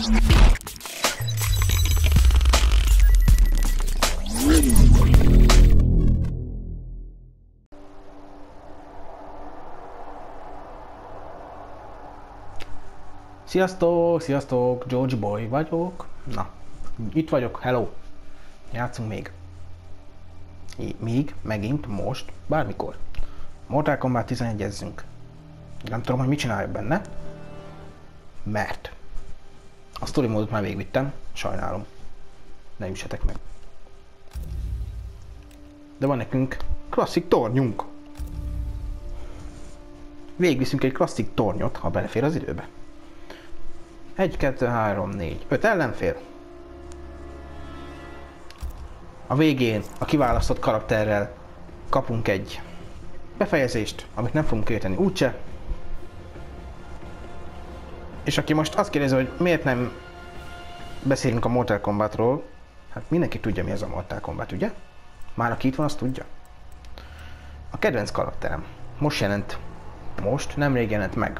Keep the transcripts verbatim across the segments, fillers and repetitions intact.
Sziasztok, sziasztok, George Boy vagyok. Na, itt vagyok, hello. Játszunk még. I még, megint, most, bármikor. Mortal Kombat tizenegyezzünk. Nem tudom, hogy mit csináljak benne. Mert a story módot már végigvittem, sajnálom. Ne üssetek meg. De van nekünk klasszik tornyunk. Végigviszünk egy klasszik tornyot, ha belefér az időbe. egy, kettő, három, négy, öt ellenfél. A végén a kiválasztott karakterrel kapunk egy befejezést, amit nem fogunk érteni úgyse. És aki most azt kérdezi, hogy miért nem beszélünk a Mortal Kombatról, hát mindenki tudja, mi ez a Mortal Kombat, ugye? Már aki itt van, azt tudja. A kedvenc karakterem. Most jelent, most, nemrég jelent meg.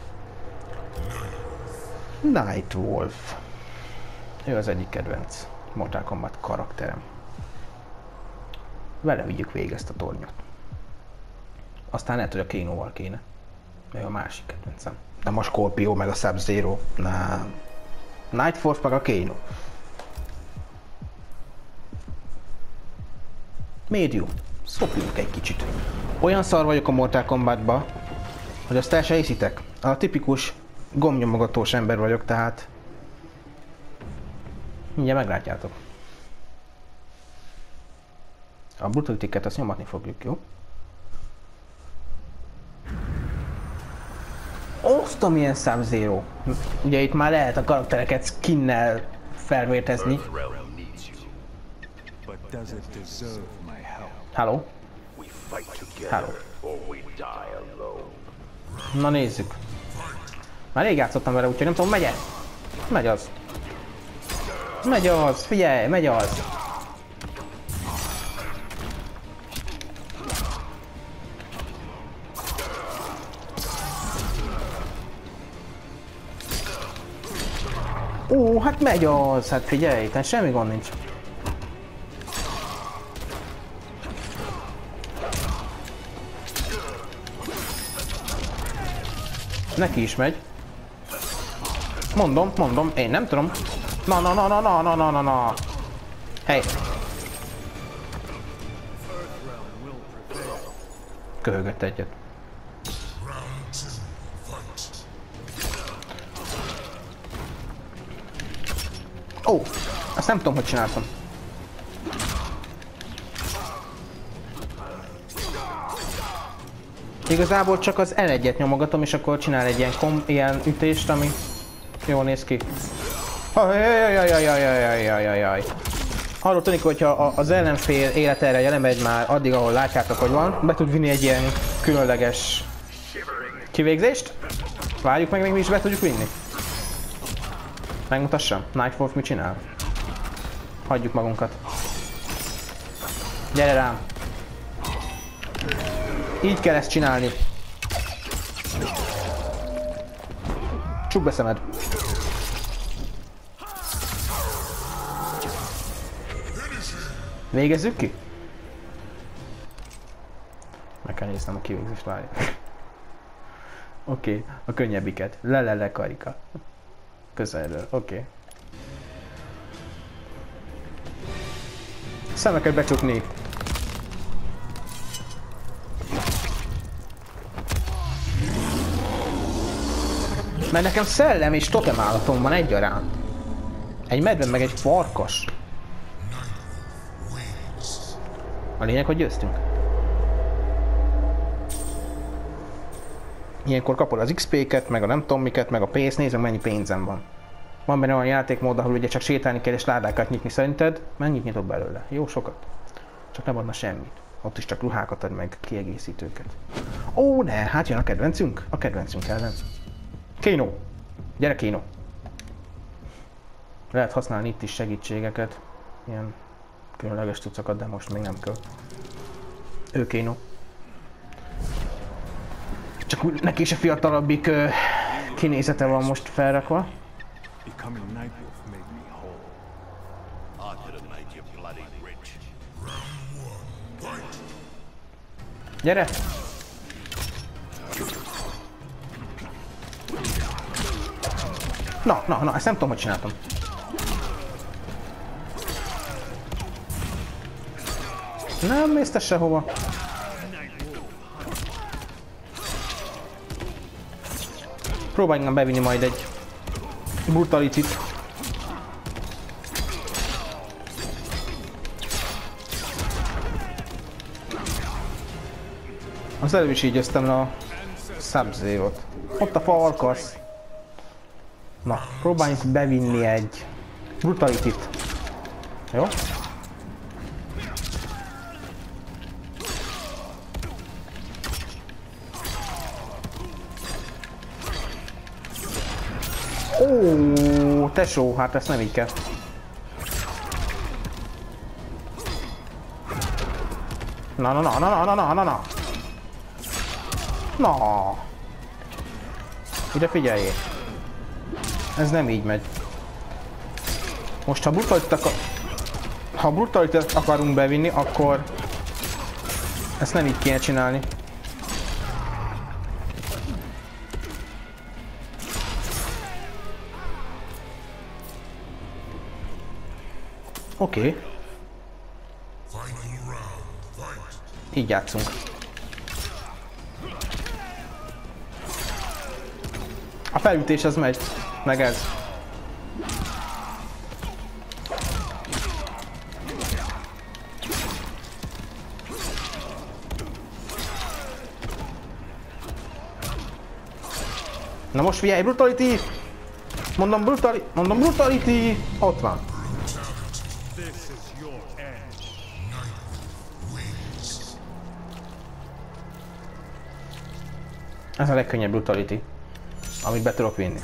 Nightwolf. Ő az egyik kedvenc Mortal Kombat karakterem. Vele vigyük végig ezt a tornyot. Aztán lehet, hogy a Kanoval kéne. Ő a másik kedvencem. Nem a Scorpio meg a Sub-Zero. Nem. Nightwolf meg a Kano. Medium. Szopjunk egy kicsit. Olyan szar vagyok a Mortal Kombatba, hogy azt el se hiszitek. A tipikus gombnyomogatós ember vagyok, tehát mindjárt meglátjátok. A brutalityket azt nyomatni fogjuk, jó? Osztom, milyen Sub-Zero! Ugye itt már lehet a karaktereket skinnel felvértezni. Hello? Hello. Na nézzük. Már rég játszottam vele, úgyhogy nem tudom, megy-e? Megy az. Megy az, figyelj, megy az. Ó, hát megy az, hát figyelj, tehát semmi gond nincs. Neki is megy. Mondom, mondom, én nem tudom. Na, na, na, na, na, na, na, na, na. Hey. Köhögött egyet. Ó, azt nem tudom, hogy csináltam. Igazából csak az el egyet nyomogatom, és akkor csinál egy ilyen, kom ilyen ütést, ami jól néz ki. Ajajajajajajajajajajajajaj. Arról tűnik, hogyha az ellenfél élete erre lemegy már addig, ahol látjátok, hogy van, be tud vinni egy ilyen különleges kivégzést. Várjuk meg, még mi is be tudjuk vinni. Megmutassam, Nightwolf mit csinál. Hagyjuk magunkat. Gyere rám. Így kell ezt csinálni. Csukd be szemed. Végezzük ki? Meg kell néznem a kivégzést, várj. Oké, okay, a könnyebbiket. Le-le-le karika. Közelről, oké. Okay. Szemeket becsukni. Mert nekem szellem és totem állatom van egyaránt. Egy medve meg egy farkas. A lényeg, hogy győztünk. Ilyenkor kapod az iksz pé-ket, meg a nem tudom miket, meg a pénzt, nézem mennyi pénzem van. Van benne olyan játékmód, ahol ugye csak sétálni kell és ládákat nyitni. Szerinted mennyit nyitok belőle? Jó sokat. Csak nem adna semmit. Ott is csak ruhákat ad meg, kiegészítőket. Ó, ne, hát jön a kedvencünk. A kedvencünk ellen. Kano! Gyere, Kano! Lehet használni itt is segítségeket. Ilyen különleges cuccokat, de most még nem kell. Ő Kano. Csak úgy neki is a fiatalabbik uh, kinézete van most felrakva. Becoming Nightwolf made me whole. I could have made you bloody rich. Gyere! Na, na, na, ezt nem tudom, hogy csináltam. Nem mész te sehova. Próbáljunk bevinni majd egy brutalitit. Az előbb is ígyöztem le a Sub-Zero-t. Ott a farkasz. Na, próbáljunk bevinni egy brutalitit. Jó? Ó, tesó, hát ezt nem így kell. Na, na, na, na, na, na, na, na. Na. Ide figyeljél. Ez nem így megy. Most ha brutalitet akar... Ha brutalitet akarunk bevinni, akkor... Ezt nem így kéne csinálni. Oké. Okay. Így játszunk. A felütés az megy, meg ez. Na most figyelj, brutality! Mondom brutality, mondom brutality! Ott van. Ez a legkönnyebb brutality, amit be tudok vinni.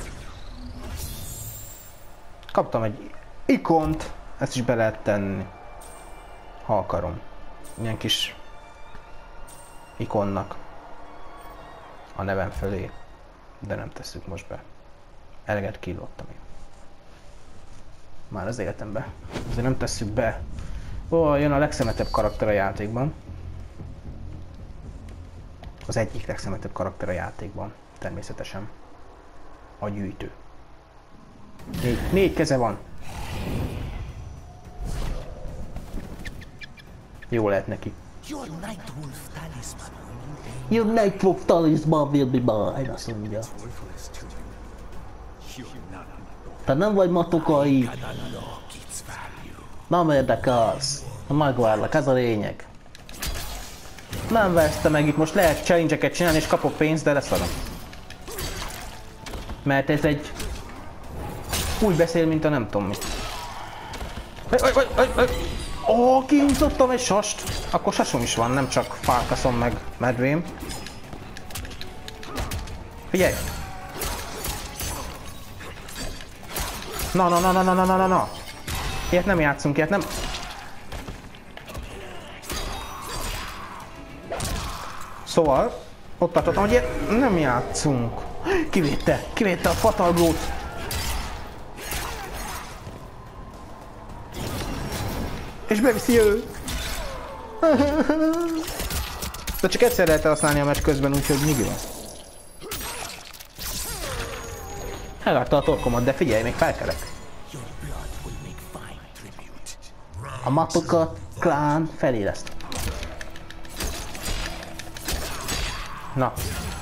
Kaptam egy ikont, ezt is be lehet tenni, ha akarom. Ilyen kis ikonnak a nevem fölé, de nem tesszük most be. Eleget killottam én. Már az életemben. Azért nem tesszük be. Ó, jön a legszemetebb karakter a játékban. Az egyik legszemetebb karakter a játékban, természetesen. A gyűjtő. Négy, négy keze van. Jó lehet neki. Your Nightwolf talisman. Your Nightwolf talisman will be mine, azt mondja. Te nem vagy matokai. Nem érdekelsz. Megvárlak, ez a lényeg. Nem veszte meg, itt most lehet challenge-eket csinálni és kapok pénzt, de leszadom. Mert ez egy... Úgy beszél, mint a nem tudom mit. Ó, kiúszottam egy sast! Akkor sasom is van, nem csak fálkaszom meg medvém. Figyelj! Na, na, na, na, na, na, na, na! Ilyet nem játszunk, ilyet nem... Szóval, ott tartottam, hogy ilyet nem játszunk. Kivédte, kivédte a fatalgót. És beviszi ő. De csak egyszer lehet használni a meccs közben, úgyhogy nyugi van. Elvágta a torkomat, de figyelj, még felkelek. A Matoka klán feléleszt. Na.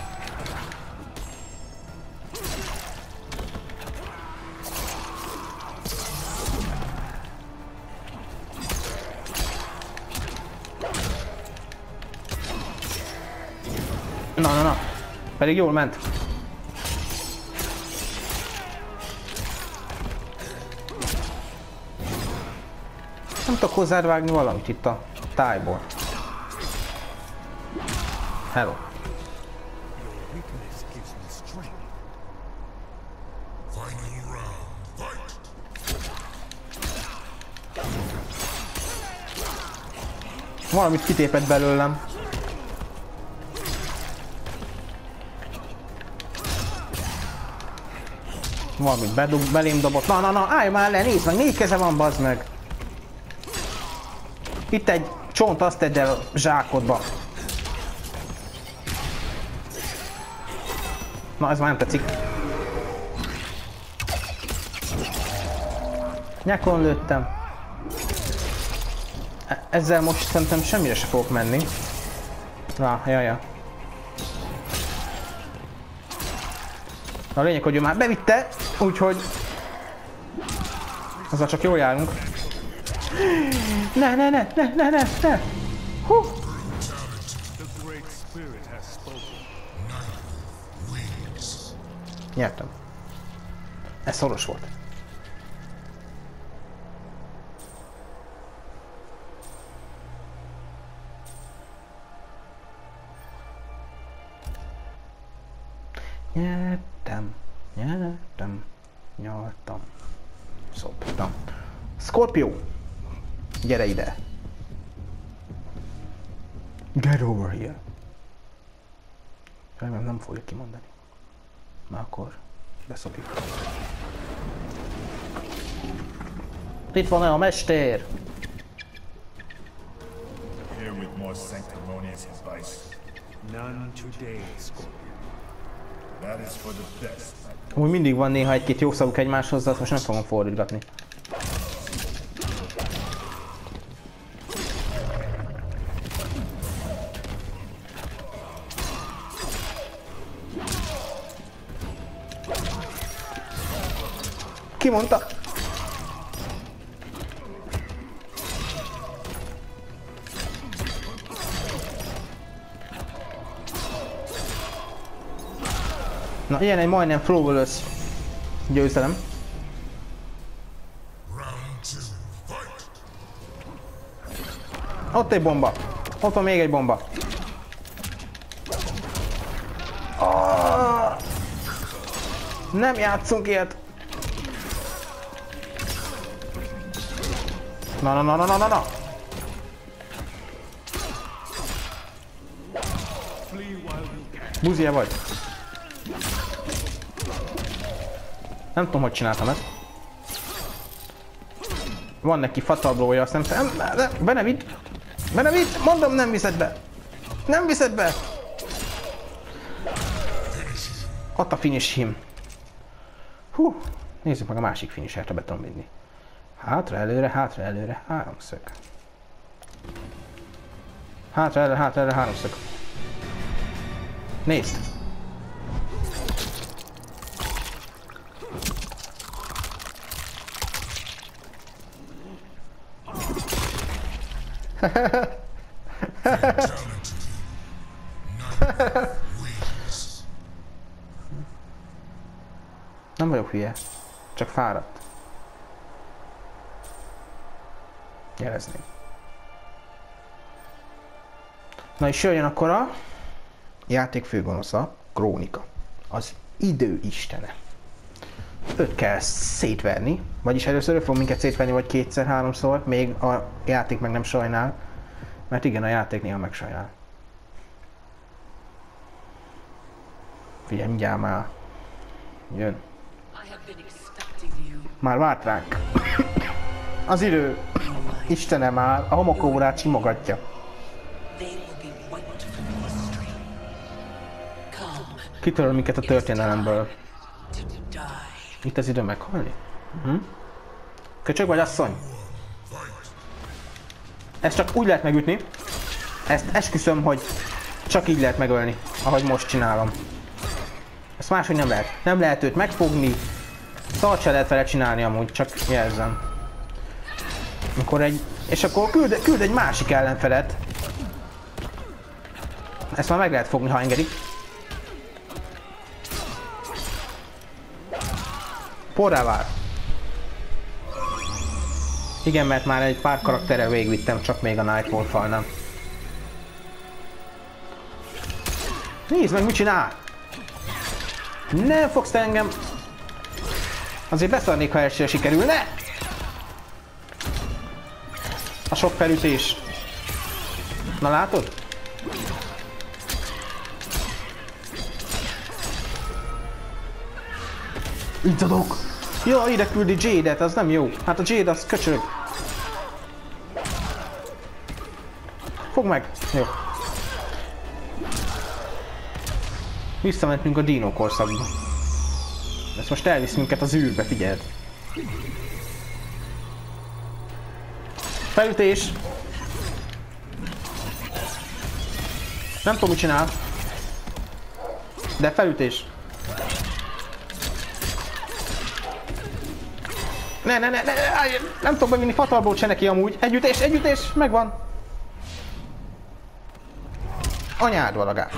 Na, na, na. Pedig jól ment. Nem tudok hozzád vágni valamit itt a tájból. Hello. Valamit kitépett belőlem. Valamit bedug, belém dobott. Na, na, na, állj már le, nézd meg, négy keze van, bazd meg. Itt egy csont, azt tedd el a zsákodba. Na, ez már nem tetszik. Nyakon lőttem. Ezzel most szerintem semmire se fogok menni. Na, jaja. A lényeg, hogy ő már bevitte, úgyhogy... azzal csak jól járunk. Ne, ne, ne, ne, ne, ne, ne! Hú! Nyertem. Ez szoros volt. Nyertem, nyertem, nyaltam, szoptam. Scorpio! Gyere ide! Get over here! Remélem nem fogja kimondani. Na akkor beszopjuk. Itt van-e a mester? Here with more sanctimonious advice. None today, Scorpion. That is for the best. Úgy mindig van néha egy-két jó szavuk egymáshoz, de azt most nem fogom fordítgatni. Ki mondta? Na, ilyen egy majdnem flawless győzelem. Ott egy bomba. Ott van még egy bomba. Oh! Nem játszunk ilyet. Na, na, na, na, na, na, na. Buzia vagy. Nem tudom, hogy csináltam ezt. Van neki fatablója, azt nem tudom. Be ne vidd! Be ne vidd! Mondom, nem viszed be! Nem viszed be! Ott a finish him. Hú, nézzük meg a másik finishert, ha be tudom vinni. Hátra, előre, hátra, előre, háromszög. Hátra, előre, hátra, előre, háromszög. Nézd! Nem vagyok hülye, csak fáradt. Jelezném. Na és jöjjön akkor a játék főgonosza, Krónika. Az idő istene. Őt kell szétverni, vagyis először ő fog minket szétverni, vagy kétszer, háromszor, még a játék meg nem sajnál. Mert igen, a játék néha megsajnál. Figyelj, mindjárt már jön. Már várt ránk. Az idő istene már a homokórát simogatja. Kitöröl minket a történelemből. Itt az idő meghalni? Hm? Köcsög vagy, asszony? Ezt csak úgy lehet megütni. Ezt esküszöm, hogy csak így lehet megölni, ahogy most csinálom. Ezt máshogy nem lehet. Nem lehet őt megfogni. Szart se lehet vele csinálni amúgy, csak jelzem. Akkor egy... És akkor küld, küld egy másik ellenfelet. Ezt már meg lehet fogni, ha engedik. Porrá vár. Igen, mert már egy pár karakterrel végigvittem, csak még a Nightwolf-val nem. Nézd meg, mit csinál! Nem fogsz te engem! Azért beszarnék, ha elsőre sikerülne! A sok felütés. Na látod? Izzadok! Ja, ide küldi Jade-et, az nem jó. Hát a Jade az köcsög. Fogd meg! Jó. Visszamentünk a dino korszakba. Ezt most elvisz minket az űrbe, figyeld. Felütés! Nem tudom, mit csinál. De felütés. Ne, ne, ne, ne, nem tudom bevinni fatalból se neki amúgy. Együttés, együttés, megvan. Anyád valagát.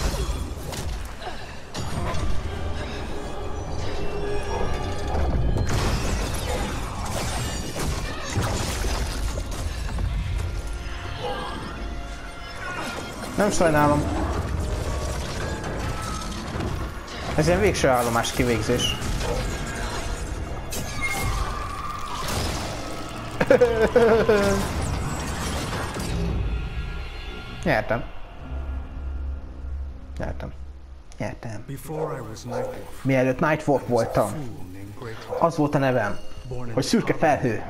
Nem sajnálom. Ez ilyen végső állomás kivégzés. Nyertem. Nyertem. Nyertem. Mielőtt Nightwolf voltam, az volt a nevem, hogy szürke felhő.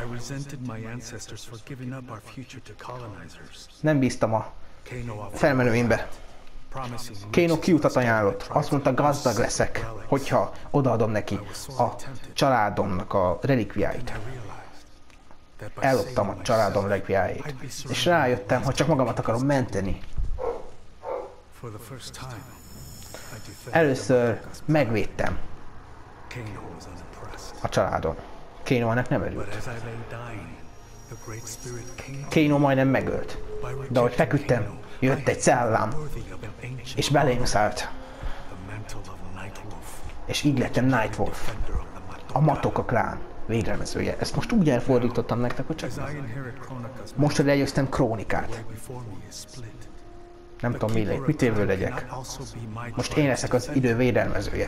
Nem bíztam a felmenőimbe. Kano kiutat ajánlott. Azt mondta, gazdag leszek, hogyha odaadom neki a családomnak a relikviáit. Elloptam a családom relikviáit. És rájöttem, hogy csak magamat akarom menteni. Először megvédtem a családon. Kano ennek nem örült. Kano majdnem megölt. De ahogy feküdtem, jött egy szellám, és belém szállt. És így lettem Nightwolf. A Matoka klán védelmezője. Ezt most úgy elfordítottam nektek, hogy csak most, hogy legyőztem Krónikát. Nem tudom, mi, mit évő legyek. Most én leszek az idő védelmezője.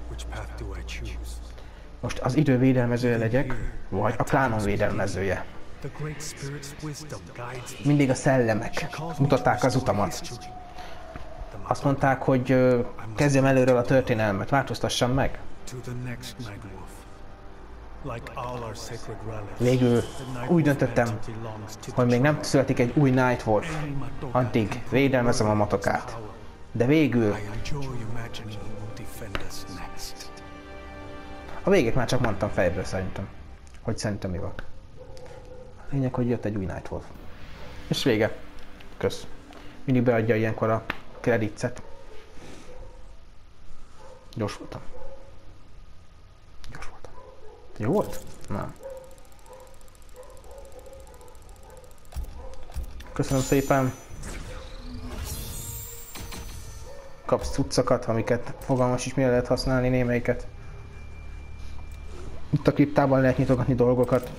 Most az idő védelmezője legyek, vagy a klánon védelmezője. Mindig a szellemek mutatták az utamat. Azt mondták, hogy uh, kezdjem előről a történelmet, változtassam meg. Végül úgy döntöttem, hogy még nem születik egy új Nightwolf, addig védelmezem a Matokát. De végül... A végét már csak mondtam fejből szerintem, hogy szerintem mi van. A lényeg, hogy jött egy új Nightwolf. És vége. Kösz. Mindig beadja ilyenkor a kreditset. Gyors voltam. Gyors voltam. Jó volt? Nem. Köszönöm szépen. Kapsz cuccokat, amiket fogalmas is mire lehet használni, némelyiket. Itt a kriptában lehet nyitogatni dolgokat.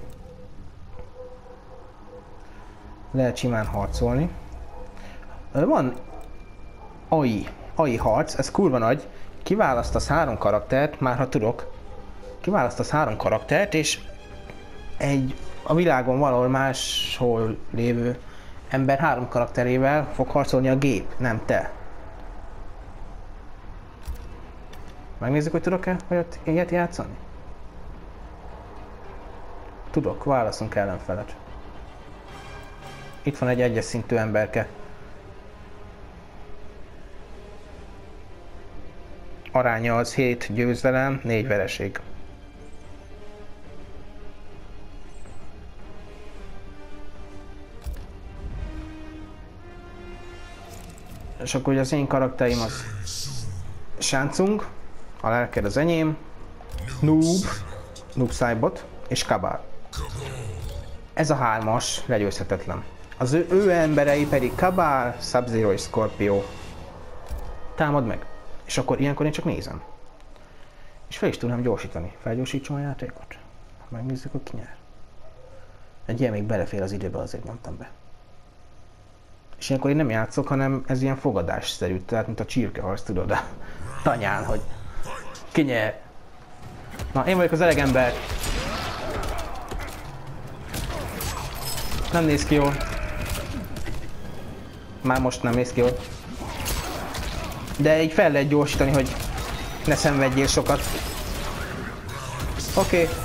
Lehet simán harcolni. Van á i, á i harc, ez kurva nagy. Kiválasztasz három karaktert, már ha tudok. Kiválasztasz három karaktert, és egy a világon valahol máshol lévő ember három karakterével fog harcolni a gép, nem te. Megnézzük, hogy tudok-e olyat ilyet játszani? Tudok, válaszunk ellenfelet. Itt van egy egyes szintű emberke. Aránya az hét győzelem, négy vereség. És akkor ugye az én karakterim az Shansung, a lelked az enyém, Noob, Noob Saibot és Kabal. Ez a hármas legyőzhetetlen. Az ő, ő emberei pedig Kabal, Sub-Zero és Scorpio. Támad meg. És akkor ilyenkor én csak nézem. És fel is tudnám gyorsítani. Felgyorsítsam a játékot. Megnézzük, hogy ki nyer. Egy ilyen még belefér az időbe, azért mondtam be. És ilyenkor én nem játszok, hanem ez ilyen fogadásszerű, tehát mint a csirkeharc, tudod, a tanyán, hogy ki nyer. Na, én vagyok az elegember. Nem néz ki jól. Már most nem néz ki jól. De így fel lehet gyorsítani, hogy ne szenvedjél sokat. Oké. Okay.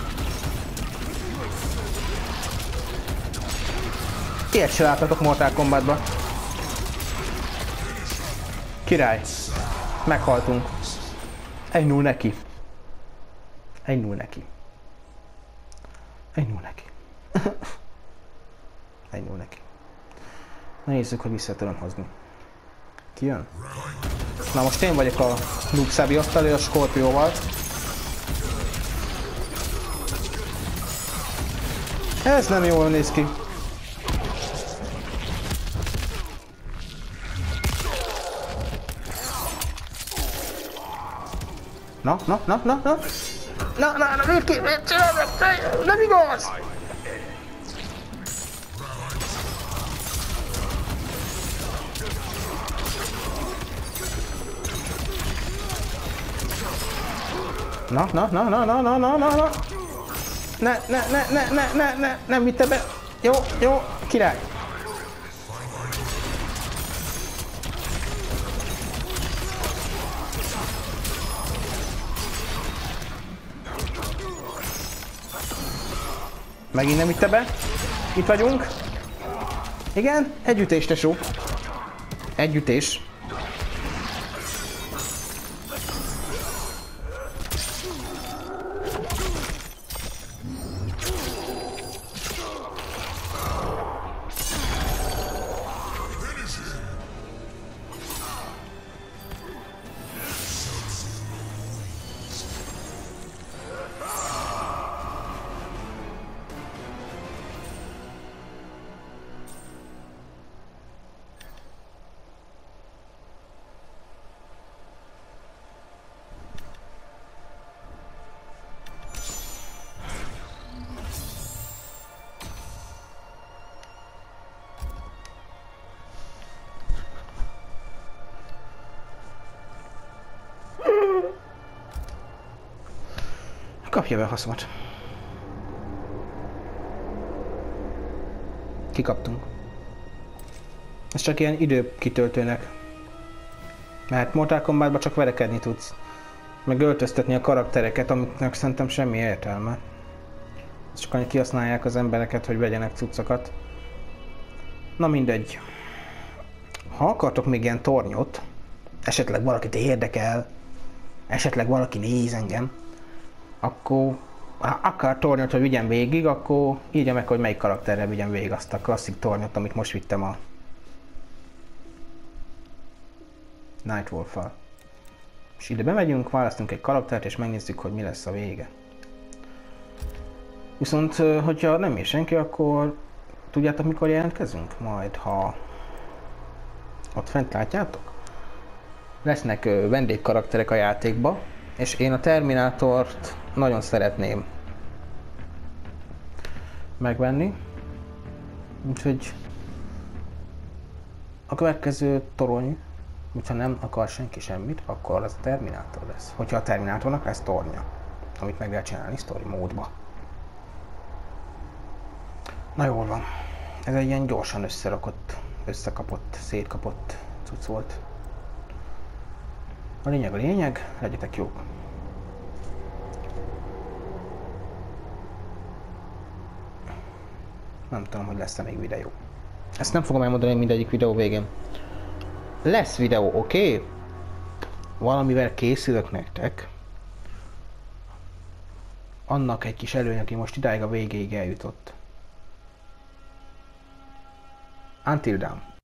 Ilyet se láttatok Mortal Kombatba. Király. Meghaltunk. egy null neki. egy null neki. egy null neki. egy null neki. Na nézzük, hogy vissza tudom hozni. Ki jön? Na most én vagyok a Noob Sabi asztal, a Skorpióval. Ez nem jól néz ki. Na, na, na, na, na! Na, na, na, mit ki, mit csinálok? Nem igaz! Na, na, na, na, na, na, na, na, na! Ne, ne, ne, ne, ne, ne, ne, nem vitte be! Jó, jó, király! Megint nem vitte be. Itt vagyunk. Igen, együttés, tesó. Együttés. Kapja be a haszomat. Kikaptunk. Ez csak ilyen időkitöltőnek. Mert Mortal Kombatban csak verekedni tudsz. Meg öltöztetni a karaktereket, amiknek szerintem semmi értelme. Csak annyi kihasználják az embereket, hogy vegyenek cuccokat. Na mindegy. Ha akartok még ilyen tornyot, esetleg valakit érdekel, esetleg valaki néz engem, akkor ha akar tornyot, hogy vigyem végig, akkor írja meg, hogy melyik karakterrel vigyem végig azt a klasszik tornyot, amit most vittem a Nightwolf-val. És ide bemegyünk, választunk egy karaktert, és megnézzük, hogy mi lesz a vége. Viszont, hogyha nem ér senki, akkor tudjátok, mikor jelentkezünk? Majd, ha ott fent látjátok? Lesznek vendégkarakterek a játékba, és én a Terminátort nagyon szeretném megvenni. Úgyhogy a következő torony, hogyha nem akar senki semmit, akkor az a Terminátor lesz. Hogyha a Terminátornak lesz tornya, amit meg lehet csinálni story módba. Na jól van. Ez egy ilyen gyorsan összerakott, összekapott, szétkapott cucc volt. A lényeg a lényeg, legyetek jók. Nem tudom, hogy lesz-e még videó. Ezt nem fogom elmondani mindegyik videó végén. Lesz videó, oké? Okay? Valamivel készülök nektek. Annak egy kis előny, aki most idáig a végéig eljutott. Until Dawn.